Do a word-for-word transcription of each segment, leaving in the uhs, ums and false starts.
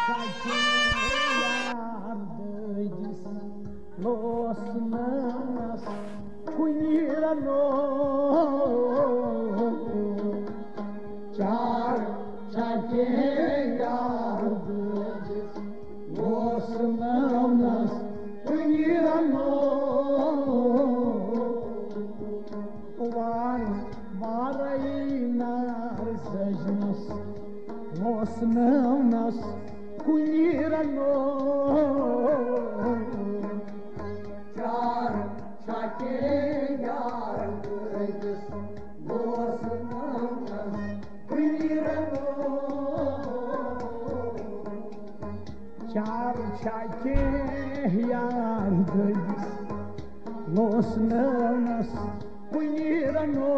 Losnas kunirano char chake yardes losnas kunirano var varainar sajnas losnas kunirano Char chake yardes losnas kunirano Char chake yardes losnas kunirano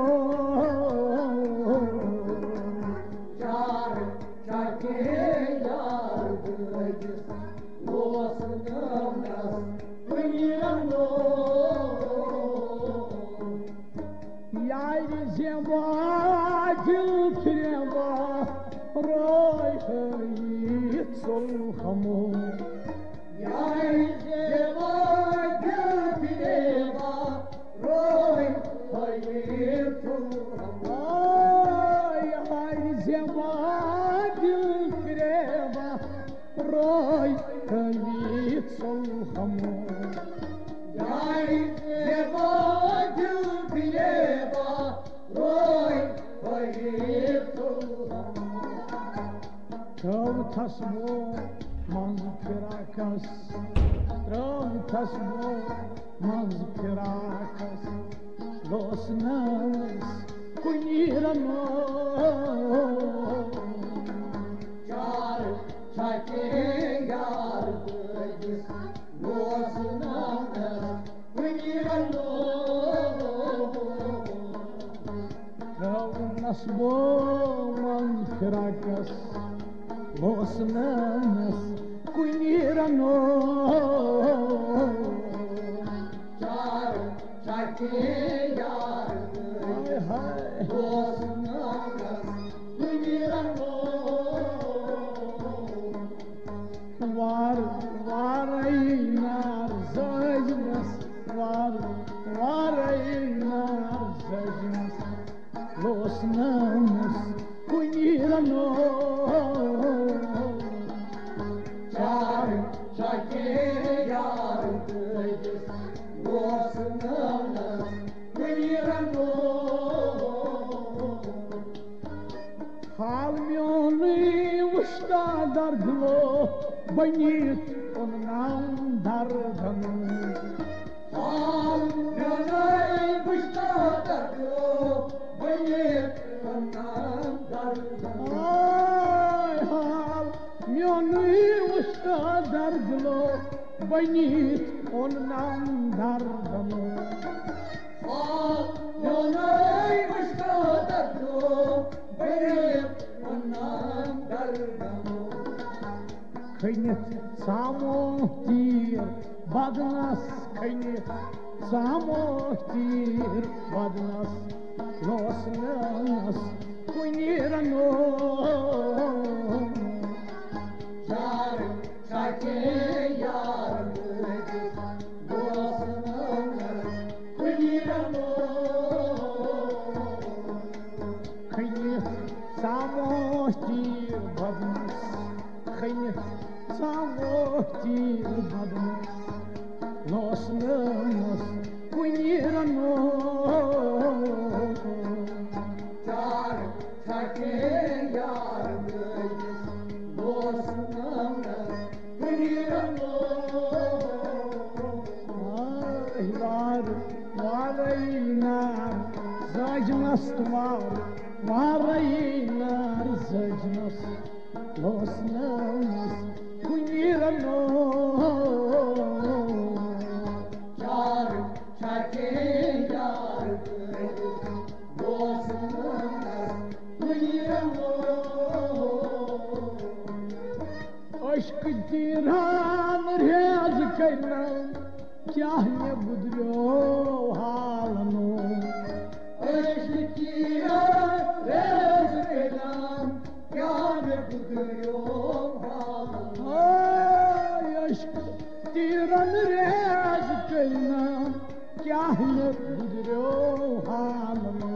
Char chake yardes losnas kunirano Yayri zema dil krema roy hayit solhamo Yayri zema dil krema roy hayit solhamo Yayri zema dil krema roy hayit solhamo Yayri zema dil krema roy hayit solhamo Trav tasmo maz pirakas Trav tasmo maz pirakas Losnas kunirano Char chake yardes losnas kunirano Trav nasmo maz pirakas Losnas kunirano Char chake yardes losnas kunirano Var varaynar zajnas Var varaynar zajnas Losnas kunirano Char chake yardes losnas kunirano Halmyoni ushta dardlo Banit on nam dardanu Halmyonay bishta dardo bayet onam dardano Ay hal myoni ushta dardlo Banit on nam dardanu Halmyonay bishta dardo bayet onam dardano Kaynet samohtir badnas Kaynet samohtir badnas Losnas kunirano Char chake yardes losnas kunirano Kaynet samohtir badnas Kaynet samohtir badnas Losnas kunirano Char chake yardes losnas kunirano Ay var varaynar zajnas var Varaynar zajnas Losnas kunirano Char chake yardes losnas kunirano Aşk diran rez karna Kya ne budryo halano Aşk diran rez kelam kya ne budryo करना क्या है गुजरो हाल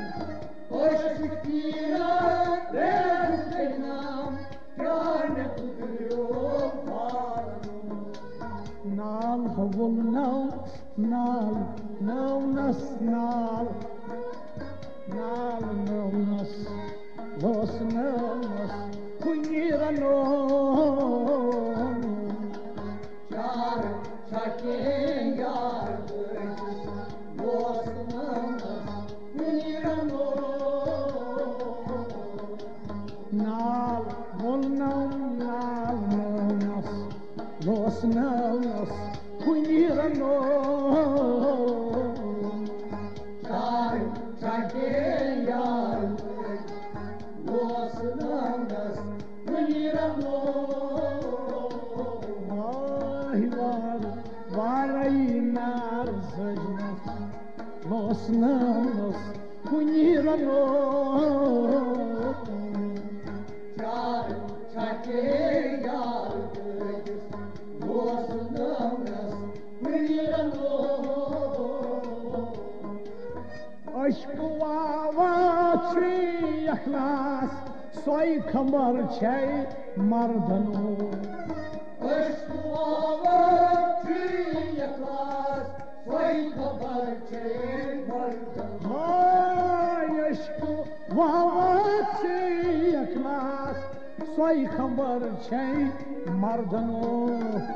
Oşkira rezkenam yani kudro bağlı. Nal havul nal nal nal nas nal nal nal nas los nal nas kunira no Çar çakin yar dostum Mirano nal vol nal nal nal nas los nal nas kunira no Çar çakin yar dostum Mirano Vay var varay nar sajnas los nanos kunirano Çar çakin yar dostum Mirano aşk vava çiyaklas soy kamar çay mardano Aşkıva çiyaklas soy kabar çemardan Ay aşk vava çiyaklas soy kamar çay mardano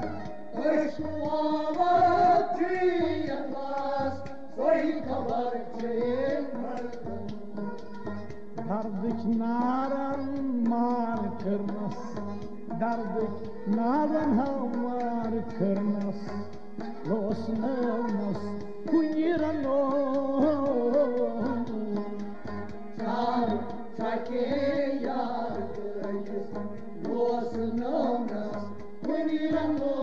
Aşkıva çiyaklas soy kabar çemardan Dardık naran mar kırnas Dardık naran hamar kırnas Los nanas kunirano Çar çakin yar dostumnas Mirano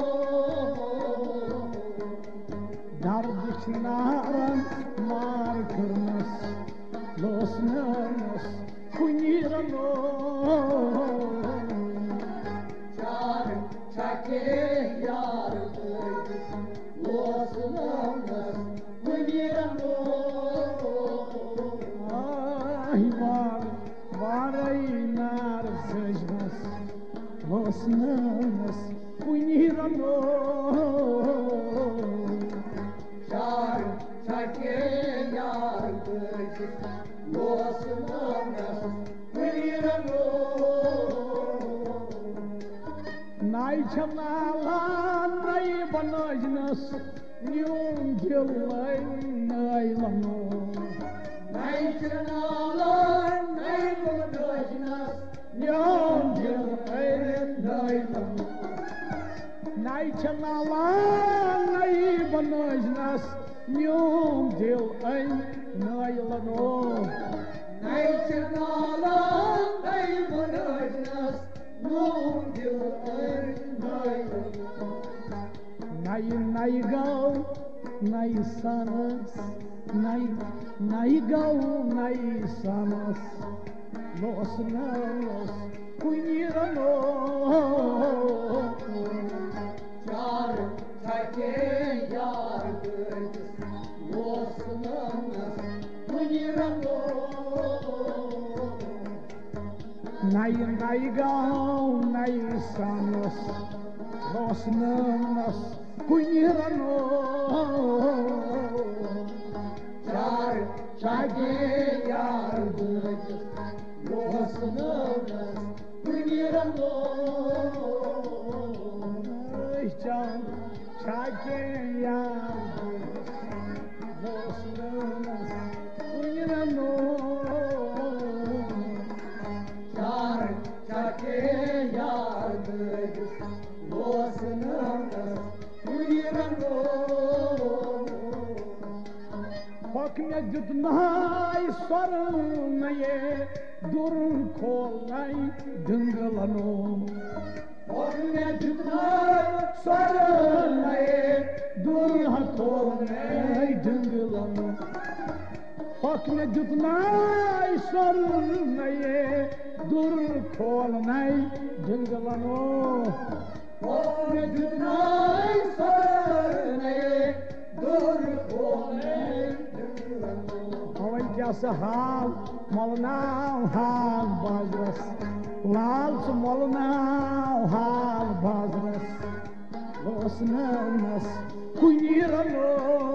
Dardık naran mar kırnas Los nanas kunirano Çar çakin yar dostumnas Mirano Ay var varay nar sajnas Los nanas kunirano Çar çakin yar dostumnas Mirano Nay çamala nay banajnas Nyum dilay nay lano Nay çanalar nay bulacağız Nyum dilay nay lano Nay çamala nay banajnas Nyum dilay nay lano Nay çanalar nay bulacağız Nur diyor nay Nay nay gal nay sanas Nay nay gal nay sanas Los nanos kunirano Çar çakin yar dostumnas Mirano Nay nay gal nay sanas Los nanos kunirano Çar çakin yar dostumnas Mirano Ay can çaken yardım Los nanos kunirano Çar çakin yar dostumnas Mirano Bakmaya gitmay sarılmaya Durun kolay dıngılano Orne tutay sarılmayı Dur kolay dıngılano Bakmaya gitmay sarılmaya Dur kolay dıngılano Orne tutay sarılmayı से हाल मोलनाव हाल बाजरस लाल से मोलनाव हाल बाजरस लोसनस कुनीरनो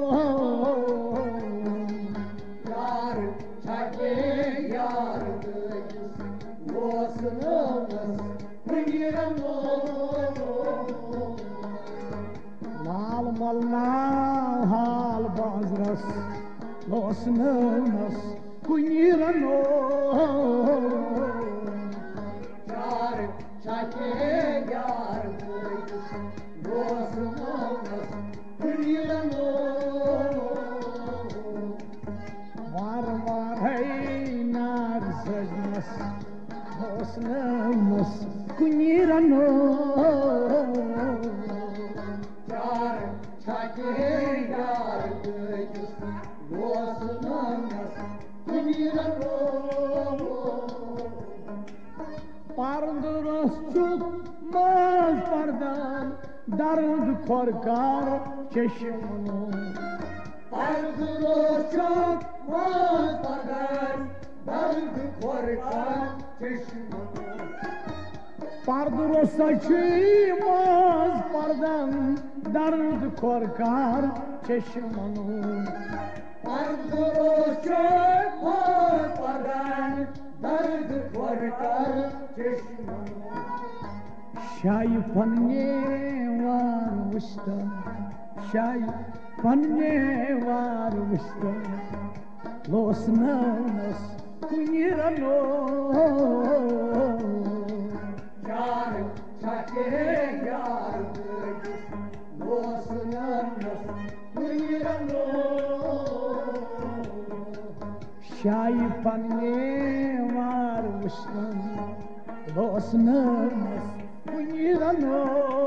यार छाके यार लोसनस कुनीरनो लाल मोलनाव हाल बाजरस लोसनस कुनीरनो यार छाके यार लोसनस कुनीरनो वार वार है नार सजनस लोसनस कुनीरनो यार छाके यार लोसनस कुनीरनो Parduros çok maz pardan dard korkar çeşmunu Parduros çok maz pardan dard korkar çeşmunu Parduros saçmaz pardan dard korkar çeşmunu Parduros çok maz pardan dard korkar çeşmunu Şay panne var usta Şay panne var usta Los nanos kunirano Yar çake yar Los nanos kunirano Şay panne var usta Los nanos kunirano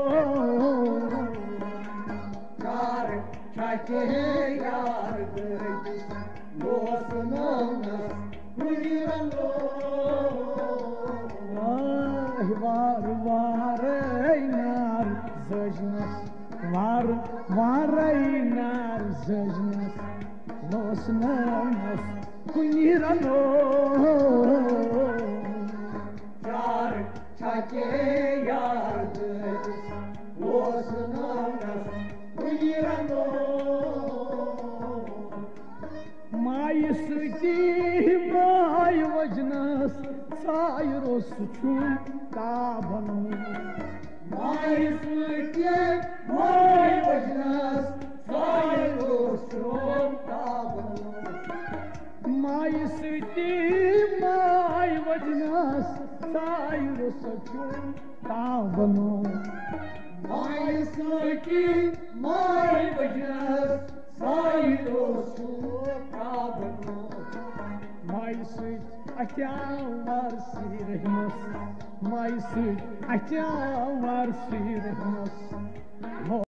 Yar çake yar Los nanos kunirano Ay var var eynar zajnas Var var eynar zajnas Los nanos kunirano Yar çake yar Los nanos kunirano May süti may vajnas Sayro suçum tabanu May sütye may vajnas Sayros şom tabano May süti may vajnas Sayro suçum tabanu May sütye may vajnas Sayros şom tabano May süt atya var sirhmas May süt atya var sirhmas